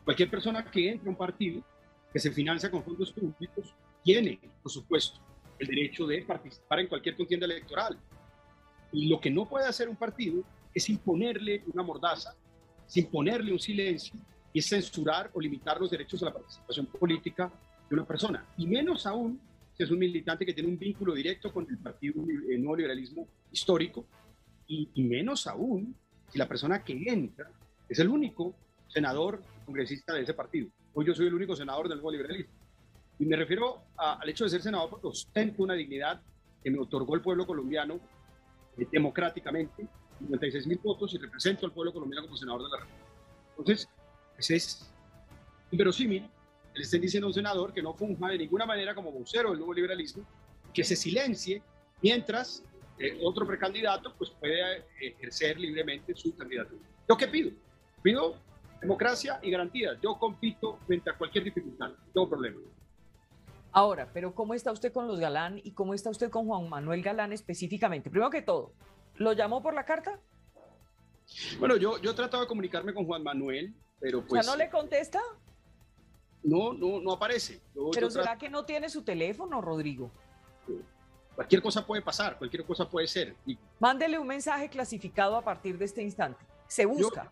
Cualquier persona que entre a un partido que se financia con fondos públicos tiene, por supuesto, el derecho de participar en cualquier contienda electoral. Y lo que no puede hacer un partido es imponerle una mordaza, es imponerle un silencio y es censurar o limitar los derechos a la participación política de una persona. Y menos aún si es un militante que tiene un vínculo directo con el partido Nuevo Liberalismo histórico, y menos aún si la persona que entra es el único senador congresista de ese partido. Hoy yo soy el único senador del Nuevo Liberalismo. Y me refiero al hecho de ser senador porque ostento una dignidad que me otorgó el pueblo colombiano democráticamente, 56.000 votos, y represento al pueblo colombiano como senador de la República. Entonces, pues es inverosímil que le estén diciendo a un senador que no funja de ninguna manera como vocero del nuevo liberalismo, que se silencie mientras otro precandidato pues puede ejercer libremente su candidatura. ¿Yo qué pido? Pido democracia y garantías. Yo compito frente a cualquier dificultad, no tengo problema. Ahora, pero ¿cómo está usted con los Galán y cómo está usted con Juan Manuel Galán específicamente? Primero que todo, ¿lo llamó por la carta? Bueno, yo he tratado de comunicarme con Juan Manuel, pero pues... O sea, ¿no le contesta? No aparece. ¿Pero será que no tiene su teléfono, Rodrigo? Cualquier cosa puede pasar, cualquier cosa puede ser. Y mándele un mensaje clasificado a partir de este instante. Se busca.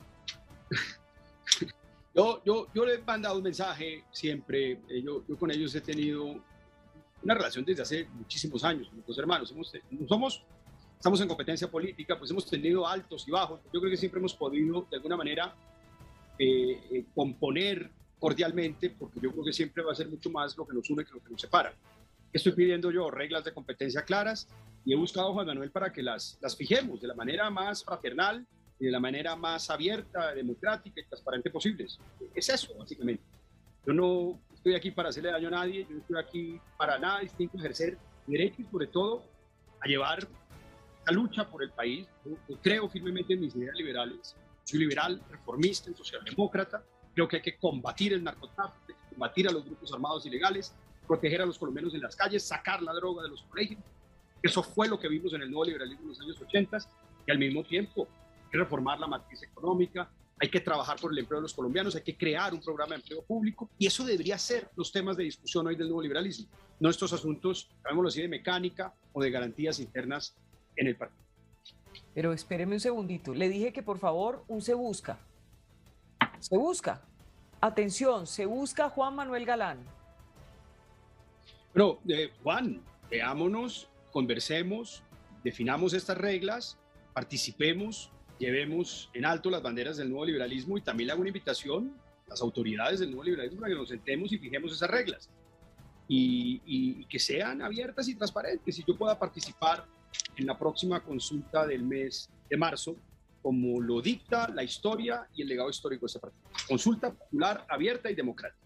Yo les he mandado un mensaje siempre. Yo con ellos he tenido una relación desde hace muchísimos años, con los hermanos. Estamos en competencia política, pues hemos tenido altos y bajos. Yo creo que siempre hemos podido, de alguna manera, componer cordialmente, porque yo creo que siempre va a ser mucho más lo que nos une que lo que nos separa. Estoy pidiendo yo reglas de competencia claras y he buscado a Juan Manuel para que las fijemos de la manera más fraternal y de la manera más abierta, democrática y transparente posible. Es eso, básicamente. Yo no estoy aquí para hacerle daño a nadie, yo no estoy aquí para nada distinto a ejercer derecho y sobre todo a llevar la lucha por el país. Yo creo firmemente en mis ideas liberales. Soy liberal, reformista y socialdemócrata. Creo que hay que combatir el narcotráfico, hay que combatir a los grupos armados ilegales, proteger a los colombianos en las calles, sacar la droga de los colegios. Eso fue lo que vimos en el nuevo liberalismo en los años 80 y al mismo tiempo hay que reformar la matriz económica, hay que trabajar por el empleo de los colombianos, hay que crear un programa de empleo público y eso debería ser los temas de discusión hoy del nuevo liberalismo, no estos asuntos, llamémoslo así, de mecánica o de garantías internas en el partido. Pero espéreme un segundito, le dije que por favor un se busca. Se busca. Atención, se busca Juan Manuel Galán. Pero, Juan, veámonos, conversemos, definamos estas reglas, participemos, llevemos en alto las banderas del nuevo liberalismo y también le hago una invitación a las autoridades del nuevo liberalismo para que nos sentemos y fijemos esas reglas y que sean abiertas y transparentes y yo pueda participar en la próxima consulta del mes de marzo como lo dicta la historia y el legado histórico de este partido. Consulta popular, abierta y democrática.